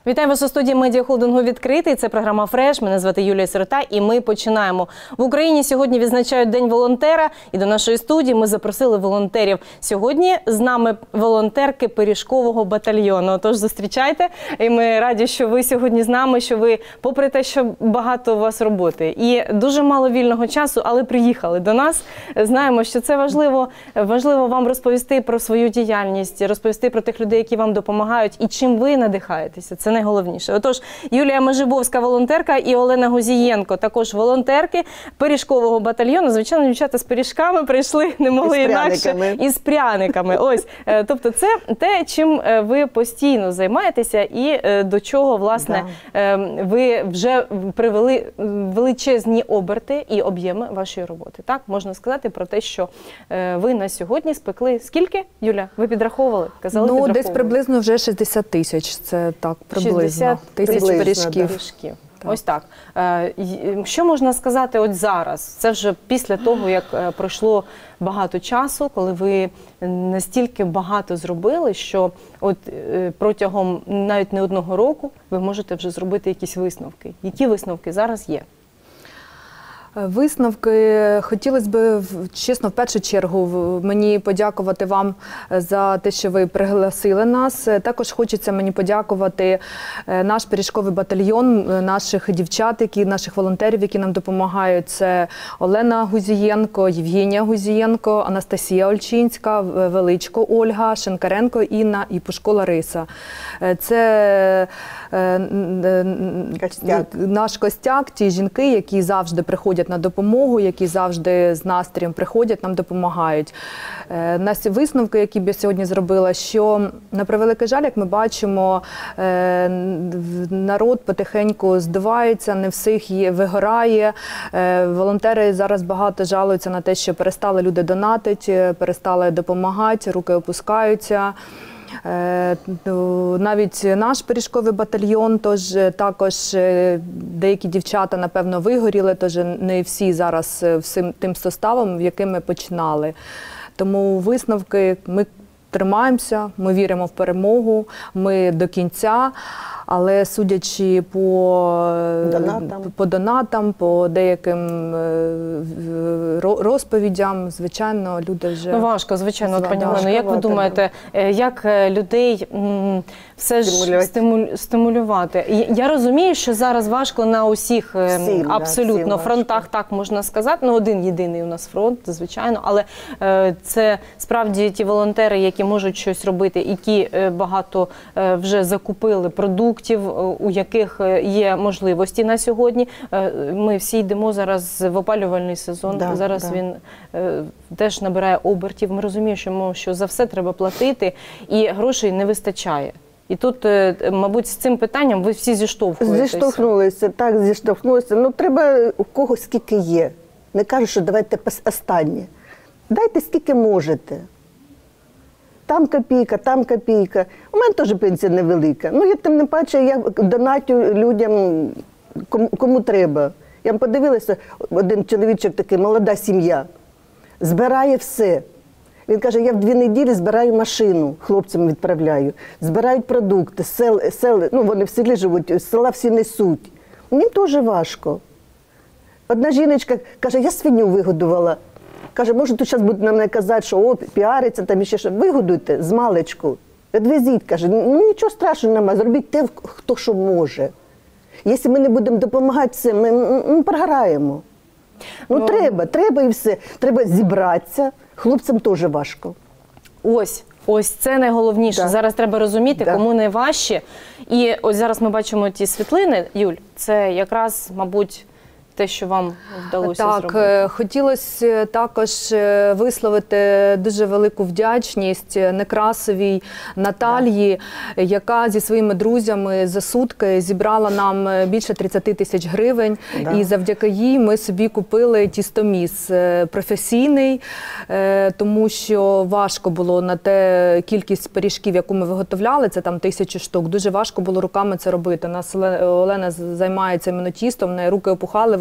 Вітаю вас у студії медіахолдингу «Відкритий». Це програма «Фреш». Мене звати Юлія Сирота і ми починаємо. В Україні сьогодні відзначають День волонтера. І до нашої студії ми запросили волонтерів. Сьогодні з нами волонтерки Пиріжкового батальйону. Тож зустрічайте. І ми раді, що ви сьогодні з нами, що ви, попри те, що багато у вас роботи і дуже мало вільного часу, але приїхали до нас. Знаємо, що це важливо вам розповісти про свою діяльність, розповісти про тих людей, які вам допомагають і чим ви надихаєтеся. Це найголовніше. Отож, Юлія Межибовська, волонтерка, і Олена Гузієнко, також волонтерки Пиріжкового батальйону. Звичайно, дівчата з пиріжками прийшли, не могли інакше, і з пряниками. Ось, тобто це те, чим ви постійно займаєтеся і до чого, власне, ви вже привели величезні оберти і об'єми вашої роботи. Так, можна сказати про те, що ви на сьогодні спекли скільки, Юля? Ви підраховували? Казали, ну, десь приблизно вже 60 тисяч. Це так, приблизно. 60 тисяч пиріжків. Так. Ось так. Що можна сказати от зараз? Це вже після того, як пройшло багато часу, коли ви настільки багато зробили, що от протягом навіть не одного року ви можете вже зробити якісь висновки. Які висновки зараз є? Висновки. Хотілося б, чесно, в першу чергу мені подякувати вам за те, що ви пригласили нас. Також хочеться мені подякувати наш Пиріжковий батальйон, наших дівчат, наших волонтерів, які нам допомагають. Це Олена Гузієнко, Євгенія Гузієнко, Анастасія Ольчинська, Величко Ольга, Шинкаренко Інна і Пушко Лариса. Це наш костяк, ті жінки, які завжди приходять на допомогу, які завжди з настроєм приходять, нам допомагають. Наші висновки, які б я сьогодні зробила, що, на превеликий жаль, як ми бачимо, народ потихеньку здувається, не всіх вигорає. Волонтери зараз багато жалуються на те, що перестали люди донатити, перестали допомагати, руки опускаються. Навіть наш Пиріжковий батальйон, також деякі дівчата, напевно, вигоріли, тож не всі зараз всім тим составом, в яким ми починали. Тому висновки: ми тримаємося, ми віримо в перемогу, ми до кінця. Але судячи по донатам, по деяким розповідям, звичайно, люди вже... Ну, важко, звичайно, пані Олено. Як ви думаєте, як людей все ж стимулювати? Я розумію, що зараз важко на усіх абсолютно фронтах, так можна сказати. Ну, один-єдиний у нас фронт, звичайно, але це справді ті волонтери, які можуть щось робити, які багато вже закупили продуктів, у яких є можливості на сьогодні. Ми всі йдемо зараз в опалювальний сезон, зараз він теж набирає обертів. Ми розуміємо, що за все треба платити і грошей не вистачає. І тут, мабуть, з цим питанням ви всі зіштовхуєтеся. Зіштовхнулися, так, зіштовхнулися. Ну, треба у кого скільки є. Не кажу, що давайте останнє. Дайте скільки можете. Там копійка, там копійка. У мене теж пенсія невелика. Ну, я тим не паче, я донатю людям, кому треба. Я подивилася, один чоловічок такий, молода сім'я, збирає все. Він каже, я в 2 неділі збираю машину, хлопцям відправляю. Збирають продукти, ну, вони в селі живуть, з села всі несуть. Мені теж важко. Одна жіночка каже, я свиню вигодувала. Каже, може, тут зараз будуть на мене казати, що о, піариться, там іще що. Вигодуйте з маличку, відвезіть, каже. Ну, нічого страшного немає, зробіть те, хто що може. Якщо ми не будемо допомагати всім, ми програємо. Ну, треба і все. Треба зібратися. Хлопцям теж важко. Ось це найголовніше. Так. Зараз треба розуміти, кому найважче. І ось зараз ми бачимо ті світлини, Юль, це якраз, мабуть, те, що вам вдалося зробити. Так, хотілося також висловити дуже велику вдячність Некрасовій Наталії, яка зі своїми друзями за сутки зібрала нам більше 30 тисяч гривень. І завдяки їй ми собі купили тістоміс професійний, тому що важко було на те кількість пиріжків, яку ми виготовляли, це там 1000 штук, дуже важко було руками це робити. У нас Олена займається іменно тістом, в неї руки опухали,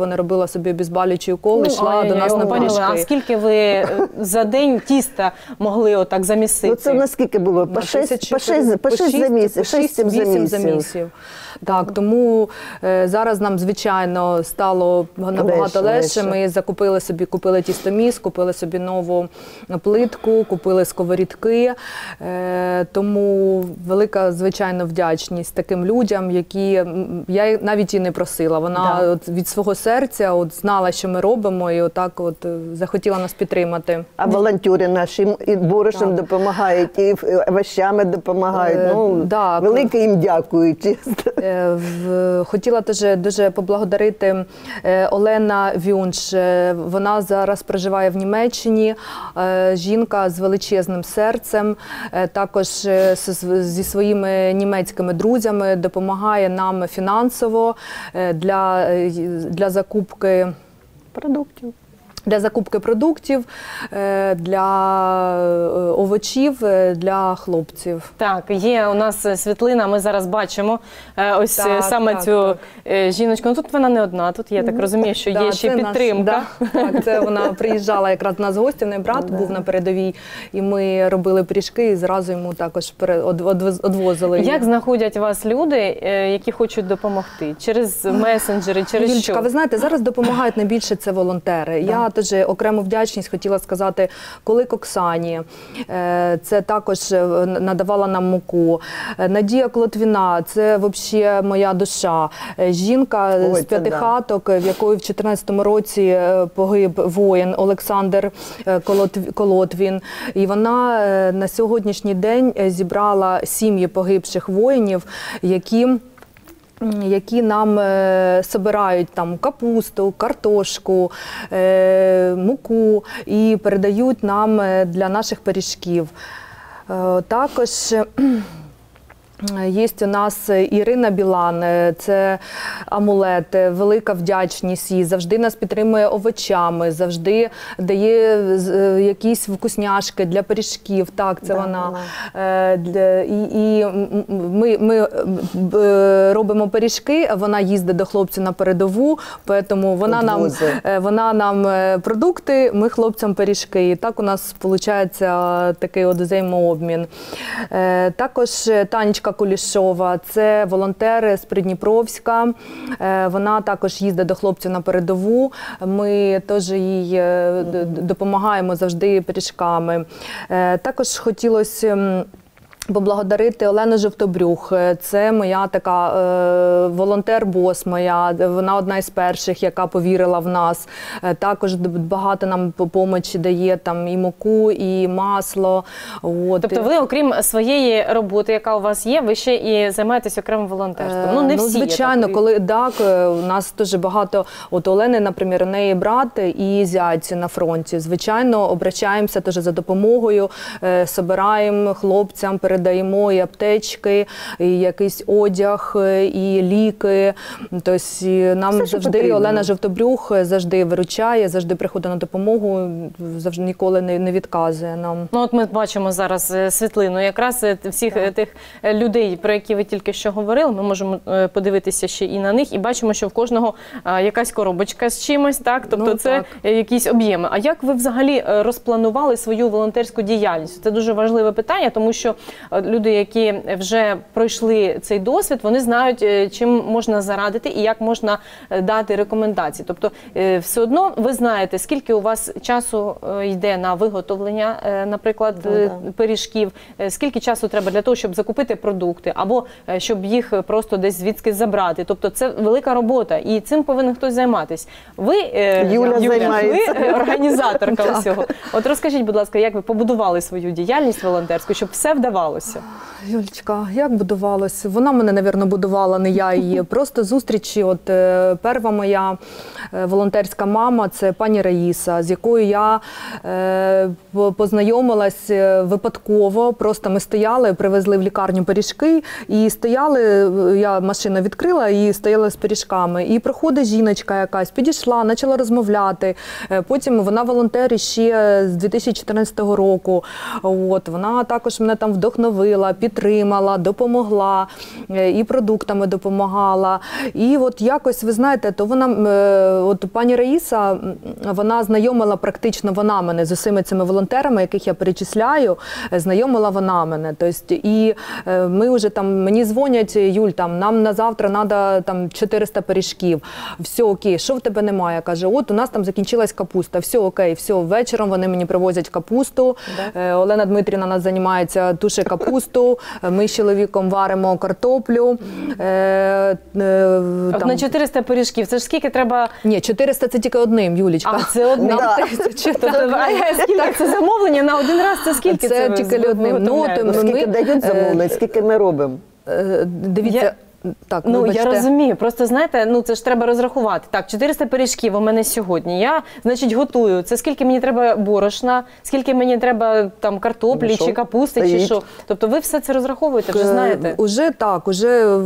не робила собі обезболюючий укол, йшла до нас на пані Олено, а пиріжки. скільки ви за день тіста могли отак замісити? Ну, це наскільки було? По 6 за місяць, 6-7 за місяць. Так, тому зараз нам, звичайно, стало набагато легше. Ми купили тістоміс, купили собі нову плитку, купили сковорідки. Тому велика, звичайно, вдячність таким людям, які я навіть і не просила. Вона от від свого серця от знала, що ми робимо, і отак от захотіла нас підтримати. А волонтери наші і борошном допомагають, і овощами допомагають. Велике їм дякую, чесно. Хотіла теж дуже поблагодарити Олена Вюнш. Вона зараз проживає в Німеччині. Жінка з величезним серцем, також зі своїми німецькими друзями допомагає нам фінансово для закупки Продуктів. Для закупки продуктів, для овочів, для хлопців. Так, є у нас світлина, ми зараз бачимо ось саме цю жіночку. Ну тут вона не одна, тут я так розумію, що є ще підтримка. Так, це вона приїжджала якраз до нас в гості, в неї брат був на передовій, і ми робили пиріжки і зразу йому також одвозили. Як знаходять вас люди, які хочуть допомогти? Через месенджери, через Юлічка, що? ви знаєте, зараз допомагають найбільше це волонтери. Я теж окрему вдячність хотіла сказати Колик Оксані. Це також надавала нам муку. Надія Клотвіна, це взагалі моя душа. Жінка з П'ятихаток, в якої в 2014 році погиб воїн Олександр Колотвін. І вона на сьогоднішній день зібрала сім'ї погибших воїнів, які нам збирають там капусту, картошку, муку і передають нам для наших пиріжків. Також є у нас Ірина Білан, це амулет, велика вдячність їй, завжди нас підтримує овочами, завжди дає якісь вкусняшки для пиріжків, так, це вона. І ми робимо пиріжки, вона їздить до хлопців на передову, тому вона нам продукти, ми хлопцям пиріжки. І так у нас виходить такий от взаємообмін. Також Танечка Кулішова, це волонтер з Придніпровська. Вона також їздить до хлопців на передову. Ми теж їй допомагаємо завжди пиріжками. Також хотілося поблагодарити Олену Жовтобрюх. Це моя така волонтер-бос моя. Вона одна із перших, яка повірила в нас. Також багато нам допомоги дає там і муку, і масло. Тобто ви, окрім своєї роботи, яка у вас є, ви ще і займаєтесь окремим волонтерством? Ну, не всі, звичайно, у нас дуже багато, от Олени, наприклад, у неї брат і зять на фронті. Звичайно, обращаємося теж за допомогою, збираємо хлопцям, передаємо і аптечки, і якийсь одяг, і ліки. Тобто нам завжди Олена Жовтобрюх завжди виручає, завжди приходить на допомогу, завжди ніколи не відказує нам. Ну от ми бачимо зараз світлину якраз всіх тих людей, про які ви тільки що говорили. Ми можемо подивитися ще і на них, і бачимо, що в кожного якась коробочка з чимось, так? Тобто це якісь об'єми. А як ви взагалі розпланували свою волонтерську діяльність? Це дуже важливе питання, тому що люди, які вже пройшли цей досвід, вони знають, чим можна зарадити і як можна дати рекомендації. Тобто все одно ви знаєте, скільки у вас часу йде на виготовлення, наприклад, пиріжків, скільки часу треба для того, щоб закупити продукти, або щоб їх просто десь звідки забрати. Тобто це велика робота, і цим повинен хтось займатися. Ви, Юля, ви організаторка всього. От розкажіть, будь ласка, як ви побудували свою діяльність волонтерську, щоб все вдавалося? Юлечка, як будувалося? Вона мене, мабуть, будувала, не я її. Просто зустрічі. От перша моя волонтерська мама – це пані Раїса, з якою я познайомилась випадково. Просто ми стояли, привезли в лікарню пиріжки, і стояли, я машину відкрила і стояла з пиріжками. І проходить жіночка якась, підійшла, почала розмовляти. Потім вона волонтер ще з 2014 року. От, вона також мене там вдохновила вдохновила, підтримала, допомогла, і продуктами допомагала. І от якось, ви знаєте, то вона, от пані Раїса, вона знайомила практично вона мене з усіми цими волонтерами, яких я перечисляю, знайомила вона мене. Тобто, і ми вже там, мені дзвонять: Юль, там, нам на завтра треба там 400 пиріжків. Все окей, що в тебе немає? Каже, от у нас там закінчилась капуста. Все окей, все, вечором вони мені привозять капусту. Да. Олена Дмитрівна нас займається, тушить капусту, ми з чоловіком варимо картоплю. На 400 пиріжків, це ж скільки треба? Ні, 400 це тільки одним, Юлічка. А, це одним? Да. Скільки це замовлення на один раз? Це скільки це тільки одним. Скільки дають замовлень, скільки ми робимо? Дивіться. Так, я розумію, просто знаєте, це ж треба розрахувати. Так, 400 пиріжків у мене сьогодні, я, значить, готую. Це скільки мені треба борошна, скільки мені треба там картоплі, чи капусти, чи що. Тобто ви все це розраховуєте, вже знаєте? Уже так, уже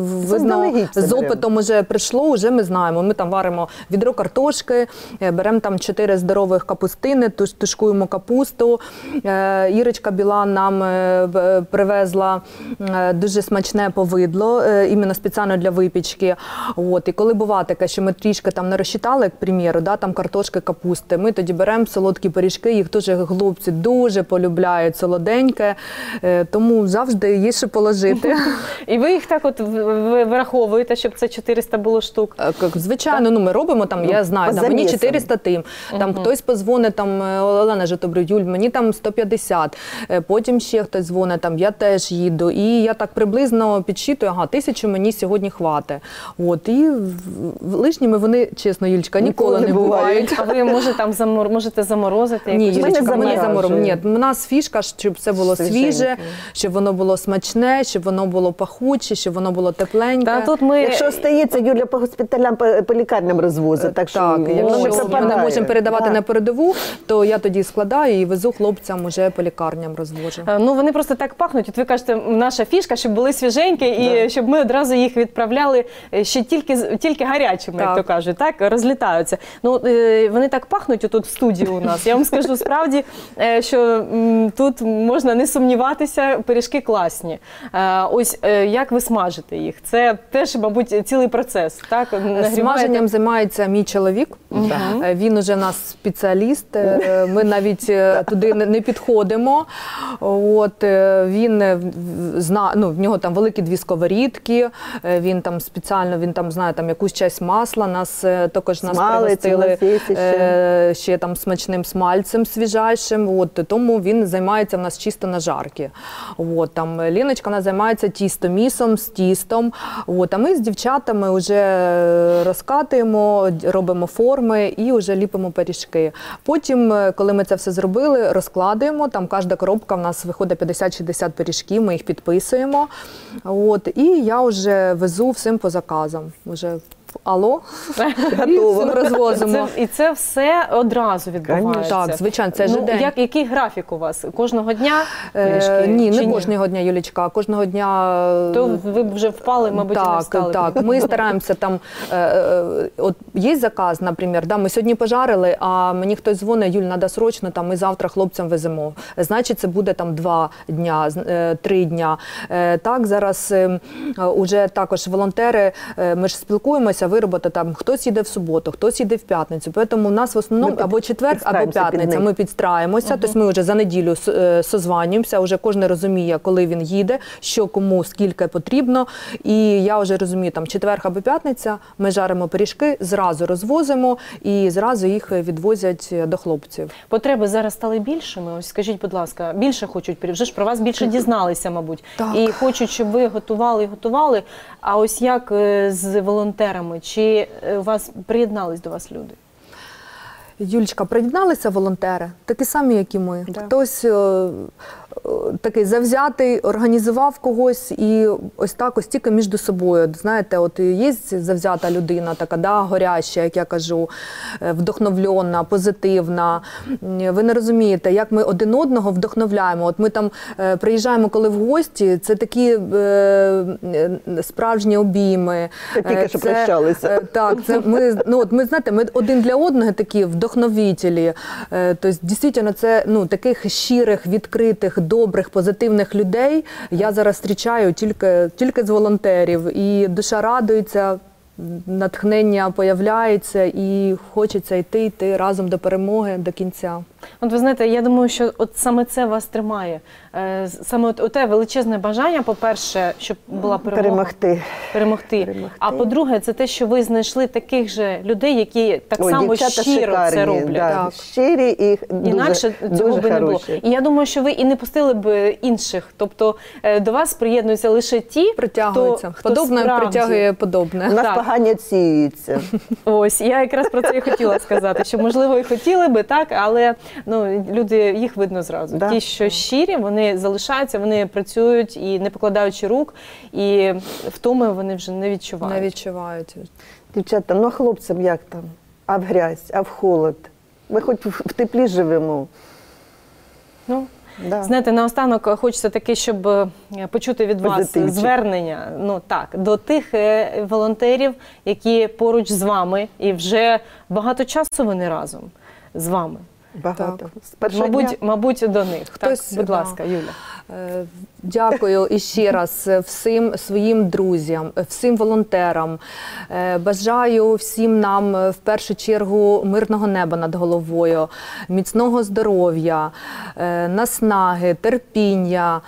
з опитом уже прийшло, уже ми знаємо. Ми там варимо відро картошки, беремо там 4 здорових капустини, тушкуємо капусту. Ірочка Білан нам привезла дуже смачне повидло, іменно спеціально для випічки. От. І коли буває таке, що ми трішки там не розчитали, як приміру, там картошки, капусти, ми тоді беремо солодкі пиріжки, їх теж хлопці дуже полюбляють солоденьке, тому завжди є що положити. І ви їх так от вираховуєте, щоб це 400 було штук? Звичайно, ми робимо, там, я знаю, мені 400 тим, там хтось позвонить, там, Олена Житомир, Юль, мені там 150, потім ще хтось дзвонить, там, я теж їду, і я так приблизно підсчитую, 1000 мені сьогодні хватить. От, і лишніми вони, чесно, Юлічка, ніколи не бувають. А ви можете заморозити? Ні, Юлічка, ми не заморозимо. Ні, у нас фішка, щоб це було свіже, щоб воно було смачне, щоб воно було пахуче, щоб воно було тепленьке. Якщо стається, Юля по госпіталям, по лікарням розвозить. Так, якщо ми не можемо передавати на передову, то я тоді складаю і везу хлопцям уже по лікарням розвожу. Вони просто так пахнуть. От ви кажете, наша фішка, щоб були свіженькі і щоб ми одразу їх відправляли ще тільки гарячими, як то кажуть, так, розлітаються. Вони так пахнуть отут в студії у нас. Я вам скажу справді, що тут можна не сумніватися, пиріжки класні. Ось як ви смажите їх? Це теж, мабуть, цілий процес, так? Смаженням займається мій чоловік. Він уже в нас спеціаліст. Ми навіть туди не підходимо. От, він знає, в нього там великі 2 сковорідки, він там спеціально, він там знає там якусь часть масла, нас пригостили ще там смачним смальцем свіжайшим, от, тому він займається в нас чисто на жарки. От, там Ліночка вона займається місом з тістом, от, а ми з дівчатами вже розкатуємо, робимо форми і вже ліпимо пиріжки. Потім, коли ми це все зробили, розкладуємо, там кожна коробка в нас виходить 50-60 пиріжків, ми їх підписуємо. От, і я вже везу всім по заказам. Уже алло, готово, розвозимо. І це все одразу відбувається? Так, звичайно, це ж день. Який графік у вас? Кожного дня? Ні, не кожного дня, Юлічка, кожного дня... То ви вже впали, мабуть, і не встали. Так, ми стараємося там, от є заказ, наприклад, ми сьогодні пожарили, а мені хтось дзвонить, Юль, треба срочно, там, ми завтра хлопцям веземо. Значить, це буде там 2 дня, 3 дня. Так, зараз уже також волонтери, ми ж спілкуємося, виробити там, хтось їде в суботу, хтось їде в п'ятницю. Тому у нас в основному або четвер, або п'ятниця. Ми підстраємося, тобто ми вже за неділю созванюємося, вже кожен розуміє, коли він їде, що кому, скільки потрібно. І я вже розумію, там четвер або п'ятниця, ми жаримо пиріжки, зразу розвозимо і зразу їх відвозять до хлопців. Потреби зараз стали більшими? Ось скажіть, будь ласка, більше хочуть, вже ж про вас більше дізналися, мабуть. Так. І хочуть, щоб ви готували. А ось як з волонтерами? Чи у вас приєднались до вас люди? Юлічка, приєдналися волонтери, такі самі, як і ми. Да. Хтось такий завзятий, організував когось і ось так, ось тільки між собою. Знаєте, от є завзята людина, така, горяча, як я кажу, вдохновлена, позитивна. Ви не розумієте, як ми один одного вдохновляємо. От ми там приїжджаємо, коли в гості, це такі справжні обійми. Це тільки що прощалися. Так, це ми, знаєте, ми один для одного такі вдохновителі. Тобто, дійсно, це таких щирих, відкритих, добрих, позитивних людей я зараз зустрічаю тільки з волонтерів. І душа радується, натхнення появляється і хочеться йти разом до перемоги, до кінця. От ви знаєте, я думаю, що от саме це вас тримає. Саме те величезне бажання, по-перше, щоб була перемога. Перемогти. А по-друге, це те, що ви знайшли таких же людей, які так само щиро це роблять. Да, щирі і інакше цього би не було. І я думаю, що ви і не пустили б інших. Тобто до вас приєднуються лише ті, притягуються. хто Подобне справді притягує подобне. У нас погані відсіюються. Ось, я якраз про це і хотіла сказати, що, можливо, і хотіли би, так, але люди, їх видно зразу. Да. Ті, що щирі, вони залишаються, вони працюють і не покладаючи рук, і втоми вони вже не відчувають. Не відчувають. Дівчата, ну а хлопцям як там? А в грязь, а в холод? Ми хоч в теплі живемо. Ну, Да. знаєте, наостанок хочеться таки, щоб почути від вас Позитивчик. звернення, до тих волонтерів, які поруч з вами, і вже багато часу вони разом з вами. Багато. Так. З першого дня. Мабуть, до них. Хтось, Так, будь да. ласка, Юля. Дякую іще раз всім своїм друзям, всім волонтерам. Бажаю всім нам в першу чергу мирного неба над головою, міцного здоров'я, наснаги, терпіння,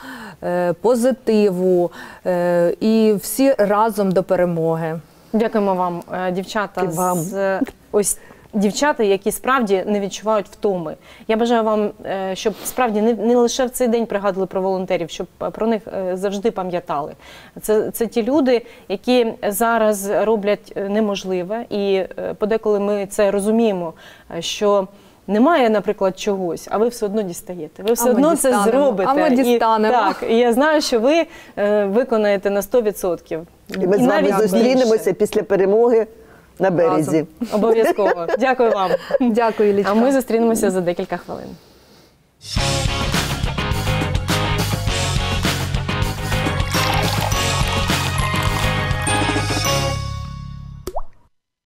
позитиву і всі разом до перемоги. Дякуємо вам, дівчата. І вам. Ось дівчата, які справді не відчувають втоми. Я бажаю вам, щоб справді не лише в цей день пригадували про волонтерів, щоб про них завжди пам'ятали. Це ті люди, які зараз роблять неможливе, і подеколи ми це розуміємо, що немає, наприклад, чогось, а ви все одно дістаєте. Ви все одно це зробите. А ми дістанемо. І я знаю, що ви виконаєте на 100%. І ми з вами навіть зустрінемося більше. після перемоги на березі. Обов'язково. Дякую вам. Дякую, Лічка. А ми зустрінемося за декілька хвилин.